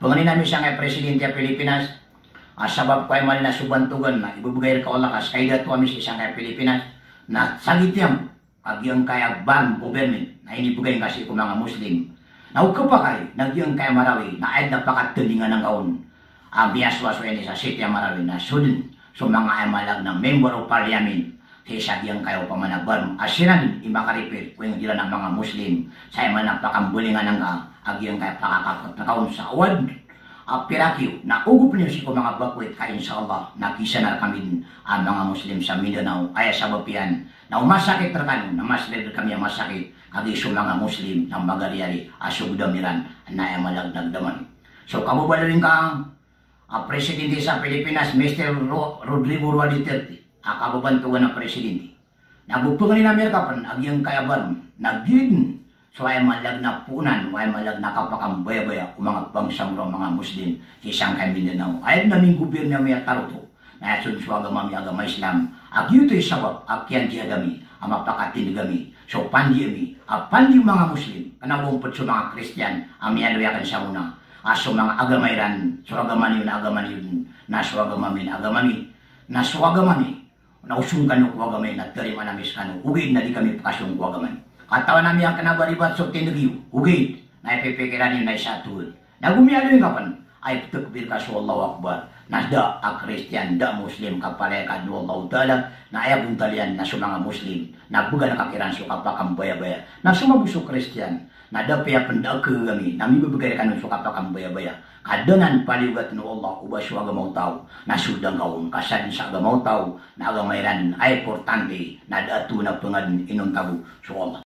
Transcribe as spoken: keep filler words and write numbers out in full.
Panganin namin siya nga Presidente ng Pilipinas, uh, sabab ko ay mali na subantugan na ibubigay ka olakas kay dato kami sa isang nga Pilipinas na sagityam agyang kaya ban government na inibugay kasi ko mga Muslim. Naugka pa kay, nagyang kaya Marawi na ay napakatulingan ng kaon ang uh, biyaswas ni sa City Marawi na sudin so mga amalag ng Member of Parliament kaya sagyang kayo pamanaban asiran imakaripit kung dila ng mga Muslim sa iman napakambulingan ng uh, agyang kaya pakakakot na kaon sa awad uh, pirakyo na ugup niyo si ko mga bakwit kaya inshallah nakisa na kami ang uh, mga Muslim sa Mindanao ay sa bapian na umasakit na kano na mas leader kami ang masakit kagi sa mga Muslim ng magariyari asugdamiran na amalag nagdaman. So kabubalawin ka ang Presidente sa Pilipinas, Mister Ro Rodrigo Roa Duterte, ang kababantuan ng Presidente. Nagbupungan ni Amerika pan agyang kayaban nagin so ay malag na punan, ay malag na kapakambaya-baya kung mga bangsang mga Muslim isang kay Mindanao. Ay naming gobyerno may taruto na sunsuaga mami agama Islam. Ag yuto sabab akyan di agami ang mapakatin gami. So pandi ami, pandi mga Muslim kanawong pud sa mga Kristiyan ang miyaluyakan sa una. Aso mga agamayran, so agaman yun, agaman yun, naso agamamin, agamamin, naso agamami, nausung kanu ko agamay, nagtarima namin sa kanu, ugid na di kami pakasung ko agaman. Katawan namin ang kanabaribat so tinagyo, ugid, na ipipikiran yun na isa tuwid. Nagumiyalo yung kapan, ay tukbir ka so Allahu Akbar, na da a Christian, da Muslim, kapalay ka do Allahu Ta'ala, na ayabong talian na so mga Muslim, nabuga na kakiran so kapakambaya-baya, na sumabuso Christian, na da paya pendak kami, nami bebegay kanun so kapakambaya-baya, kadanan paliwat no Allah, ubas so agamaw tao, na sudang kaon, kasan sa agamaw tao, na agamayran ay importante, na da atu na pangad inong tabu, so Allah.